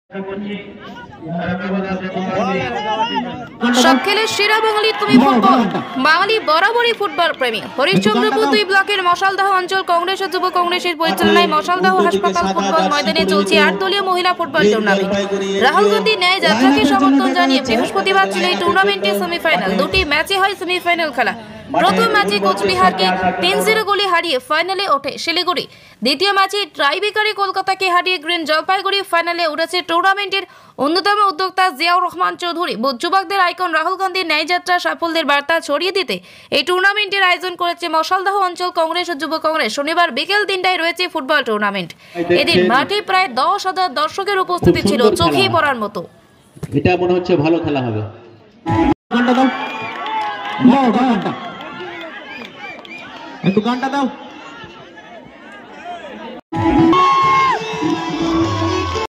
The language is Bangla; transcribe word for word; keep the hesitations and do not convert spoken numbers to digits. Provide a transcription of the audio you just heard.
সবখেলে সেরা বাঙালি তুমি ফুটবল। বাঙালি বরাবরই ফুটবল প্রেমী। হরিশ্চন্দ্রপুর দুই ব্লকের মশালদাহ অঞ্চল কংগ্রেস ও যুব কংগ্রেসের পরিচালনায় মশালদাহ হাসপাতাল ফুটবল ময়দানে চলছে আট দলীয় মহিলা ফুটবল টুর্নামেন্ট। রাহুল গান্ধী ন্যায় যাত্রাকে সমর্থন জানিয়ে বৃহস্পতিবার ছিল এই টুর্নামেন্টের সেমিফাইনাল। দুটি ম্যাচে হয় সেমিফাইনাল খেলা। প্রথম ম্যাচে কোচবিহারকে তিন জিরো গোলে হারিয়ে ফাইনালে ওঠে শিলিগুড়ি। দ্বিতীয় ম্যাচে ট্রাইবেকারে কলকাতাকে হারিয়ে গ্রিন জলপাইগুড়ি ফাইনালে উঠেছে টুর্নামেন্টের অন্যতম উদ্যোক্তা জিয়াউর রহমান চৌধুরী। যুবকদের আইকন রাহুল গান্ধীর ন্যায়যাত্রা সাফল্যের বার্তা ছড়িয়ে দিতে এই টুর্নামেন্টের আয়োজন করেছে মশালদাহ অঞ্চল কংগ্রেস ও যুব কংগ্রেস। শনিবার বিকেল তিনটায় রয়েছে ফুটবল টুর্নামেন্ট। এদিন মাঠে প্রায় দশ হাজার দর্শকের উপস্থিতি ছিল চোখে পড়ার মতো। এটা মনে হচ্ছে ভালো খেলা হবে। একটু গানটা দাও।